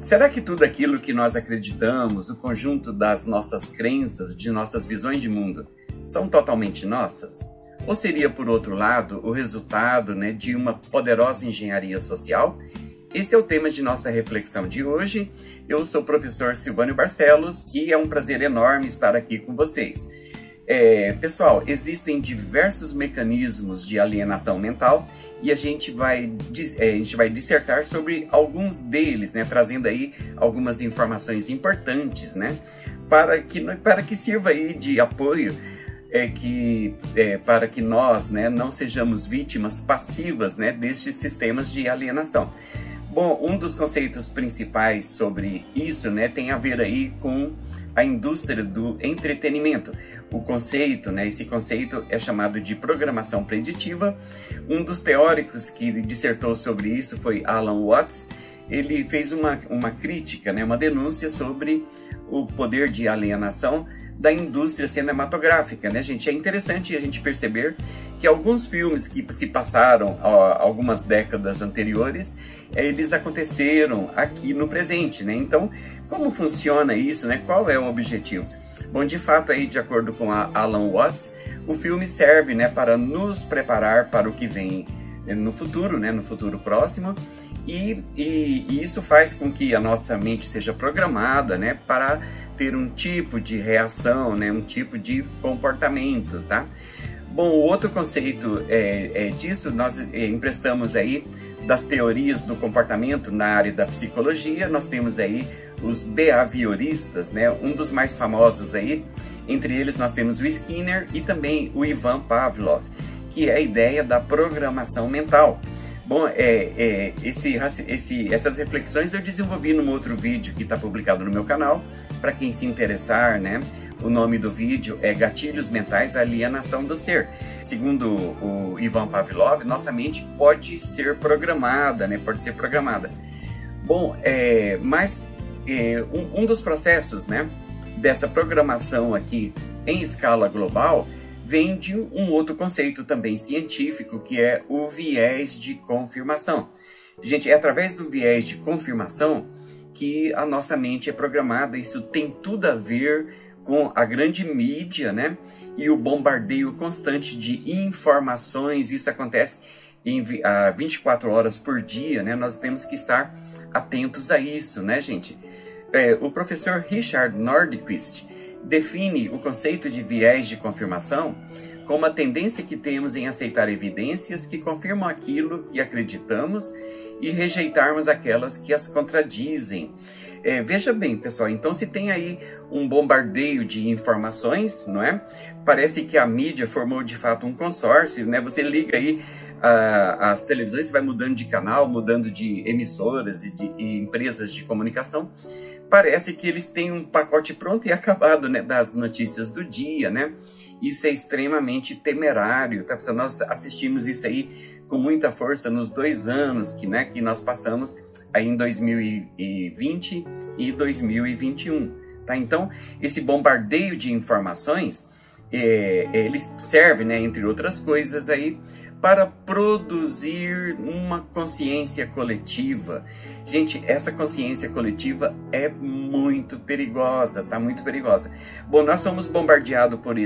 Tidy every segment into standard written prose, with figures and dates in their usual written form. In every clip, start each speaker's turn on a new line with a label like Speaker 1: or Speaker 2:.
Speaker 1: Será que tudo aquilo que nós acreditamos, o conjunto das nossas crenças, de nossas visões de mundo, são totalmente nossas? Ou seria, por outro lado, o resultado, de uma poderosa engenharia social? Esse é o tema de nossa reflexão de hoje. Eu sou o professor Silvânio Barcelos e é um prazer enorme estar aqui com vocês. Pessoal, existem diversos mecanismos de alienação mental e a gente vai dissertar sobre alguns deles, trazendo aí algumas informações importantes, para que sirva aí de apoio, para que nós não sejamos vítimas passivas destes sistemas de alienação. Bom, um dos conceitos principais sobre isso tem a ver aí com a indústria do entretenimento. O conceito, esse conceito é chamado de programação preditiva. Um dos teóricos que dissertou sobre isso foi Alan Watts. Ele fez uma crítica, uma denúncia sobre o poder de alienação da indústria cinematográfica, gente? É interessante a gente perceber que alguns filmes que se passaram algumas décadas anteriores, eles aconteceram aqui no presente, Então, como funciona isso, Qual é o objetivo? Bom, de fato, aí, de acordo com a Alan Watts, o filme serve, para nos preparar para o que vem no futuro, no futuro próximo, e isso faz com que a nossa mente seja programada, para ter um tipo de reação, um tipo de comportamento, tá? Bom, o outro conceito disso, nós emprestamos aí das teorias do comportamento na área da psicologia. Nós temos aí os behavioristas, um dos mais famosos aí, entre eles nós temos o Skinner e também o Ivan Pavlov, que é a ideia da programação mental. Bom, essas reflexões eu desenvolvi num outro vídeo que está publicado no meu canal, para quem se interessar, O nome do vídeo é Gatilhos Mentais, a Alienação do Ser. Segundo o Ivan Pavlov, nossa mente pode ser programada, Pode ser programada. Bom, um dos processos, dessa programação aqui em escala global vem de um outro conceito também científico, que é o viés de confirmação. Gente, é através do viés de confirmação que a nossa mente é programada. Isso tem tudo a ver com a grande mídia, e o bombardeio constante de informações. Isso acontece 24 horas por dia, Nós temos que estar atentos a isso, gente? O professor Richard Nordquist define o conceito de viés de confirmação como a tendência que temos em aceitar evidências que confirmam aquilo que acreditamos e rejeitarmos aquelas que as contradizem. Veja bem, pessoal, então se tem aí um bombardeio de informações, não é? Parece que a mídia formou de fato um consórcio, Você liga aí as televisões, você vai mudando de canal, mudando de emissoras e empresas de comunicação. Parece que eles têm um pacote pronto e acabado, das notícias do dia, Isso é extremamente temerário, tá? Nós assistimos isso aí com muita força nos 2 anos que nós passamos aí em 2020 e 2021, tá? Então, esse bombardeio de informações, ele serve, entre outras coisas aí, para produzir uma consciência coletiva. Gente, essa consciência coletiva é muito perigosa, tá? Muito perigosa. Bom, nós somos bombardeados por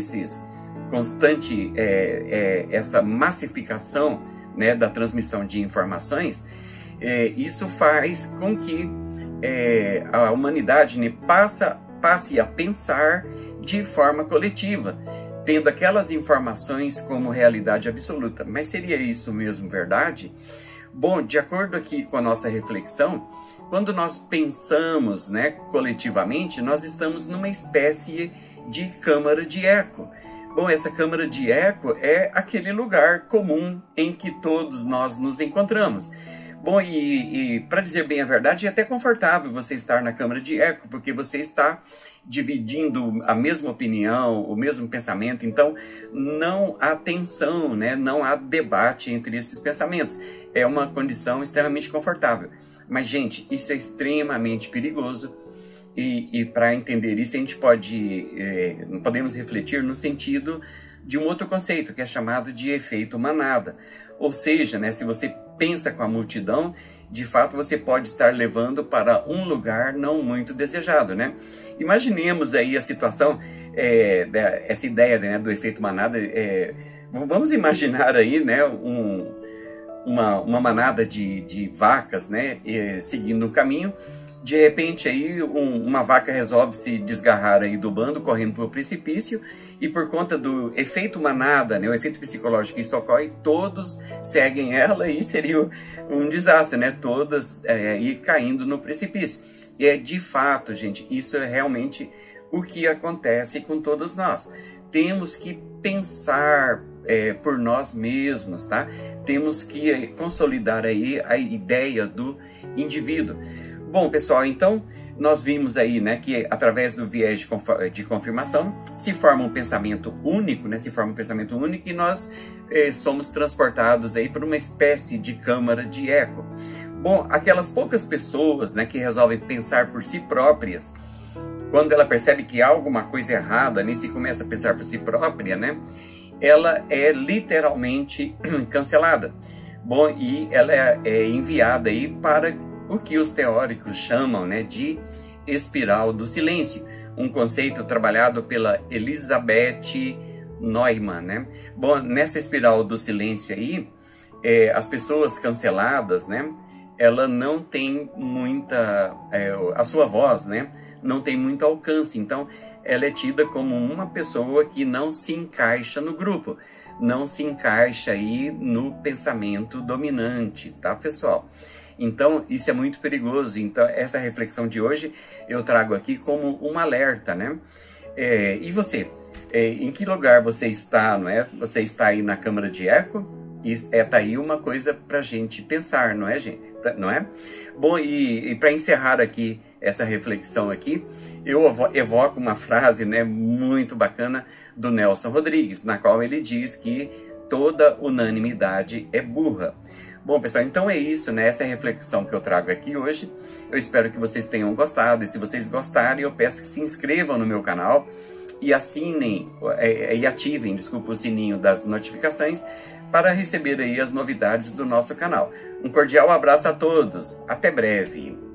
Speaker 1: essa massificação, da transmissão de informações. Isso faz com que a humanidade passe a pensar de forma coletiva, tendo aquelas informações como realidade absoluta. Mas seria isso mesmo verdade? Bom, de acordo aqui com a nossa reflexão, quando nós pensamos, coletivamente, nós estamos numa espécie de câmara de eco. Bom, essa câmara de eco é aquele lugar comum em que todos nós nos encontramos. Bom, e para dizer bem a verdade, é até confortável você estar na câmara de eco, porque você está dividindo a mesma opinião, o mesmo pensamento, então não há tensão, não há debate entre esses pensamentos. É uma condição extremamente confortável. Mas, gente, isso é extremamente perigoso. E para entender isso, a gente podemos refletir no sentido de um outro conceito, que é chamado de efeito manada. Ou seja, se você pensa com a multidão, de fato você pode estar levando para um lugar não muito desejado, né? Imaginemos aí a situação, essa ideia, né, do efeito manada. Vamos imaginar aí, né, uma manada de vacas, né, seguindo o caminho. De repente aí uma vaca resolve se desgarrar aí do bando, correndo para o precipício, e por conta do efeito manada, né, o efeito psicológico que isso ocorre, todos seguem ela e seria um desastre, né, todas ir caindo no precipício. E de fato, gente, isso é realmente o que acontece com todos nós. Temos que pensar por nós mesmos, tá? Temos que consolidar aí a ideia do indivíduo. Bom, pessoal, então nós vimos aí, né, que através do viés de confirmação se forma um pensamento único, né, e nós somos transportados aí por uma espécie de câmara de eco. Bom, aquelas poucas pessoas, né, que resolvem pensar por si próprias, quando ela percebe que há alguma coisa errada, nem se começa a pensar por si própria, né, ela é literalmente cancelada. Bom, e ela é enviada aí para o que os teóricos chamam, né, de espiral do silêncio, um conceito trabalhado pela Elizabeth Neumann, né? Bom, nessa espiral do silêncio aí, as pessoas canceladas, né, ela não tem muita, a sua voz, né, não tem muito alcance, então ela é tida como uma pessoa que não se encaixa no grupo, não se encaixa aí no pensamento dominante, tá, pessoal? Então, isso é muito perigoso. Então, essa reflexão de hoje eu trago aqui como um alerta, né? E você? Em que lugar você está, não é? Você está aí na câmara de eco? E tá aí uma coisa para a gente pensar, não é, gente? Não é? Bom, e para encerrar aqui essa reflexão aqui, eu evoco uma frase, né, muito bacana do Nelson Rodrigues, na qual ele diz que toda unanimidade é burra. Bom, pessoal, então é isso, né? Essa é a reflexão que eu trago aqui hoje. Eu espero que vocês tenham gostado. E se vocês gostarem, eu peço que se inscrevam no meu canal e assinem, e ativem, desculpa, o sininho das notificações para receber aí as novidades do nosso canal. Um cordial abraço a todos. Até breve.